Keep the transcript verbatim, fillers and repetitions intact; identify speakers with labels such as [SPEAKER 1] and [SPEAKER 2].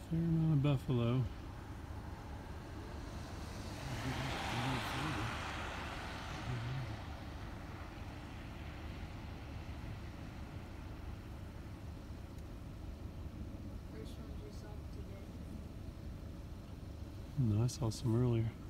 [SPEAKER 1] Fair amount of buffalo.
[SPEAKER 2] First ones you saw today?
[SPEAKER 1] No, I saw some earlier.